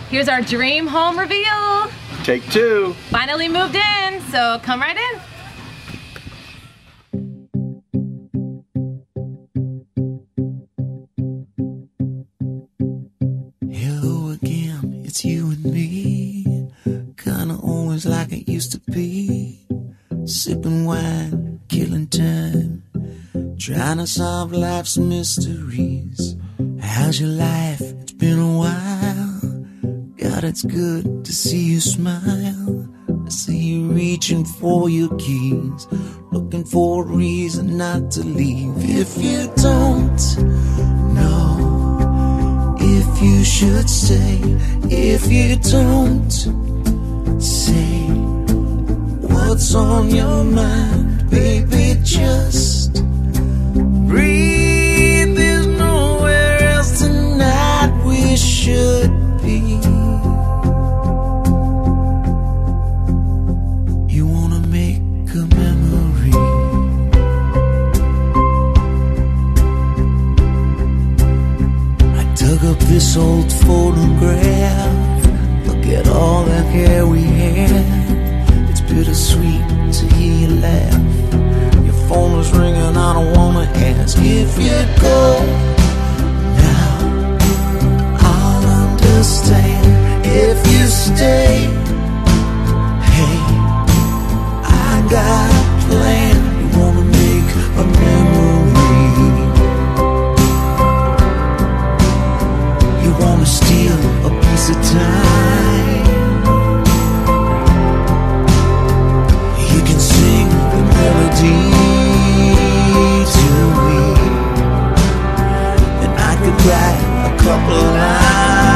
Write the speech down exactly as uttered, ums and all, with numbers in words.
Here's our dream home reveal. Take two. Finally moved in, so come right in. Hello again, it's you and me. Kinda always like it used to be. Sipping wine, killing time, trying to solve life's mysteries. How's your life? It's been a while. God, it's good to see you smile. I see you reaching for your keys, looking for a reason not to leave. If you don't know if you should stay, if you don't say what's on your mind, baby, just breathe. There's nowhere else tonight we should be. You wanna make a memory. I dug up this old photograph. Look at all the hair we had. It's bittersweet to hear you laugh. Your phone is ringing, I don't wanna ask if you go now. I'll understand if you stay. Hey, I got a plan. You wanna make a memory. You wanna steal a piece of time. You can sing the melody to me, and I could write a couple lines.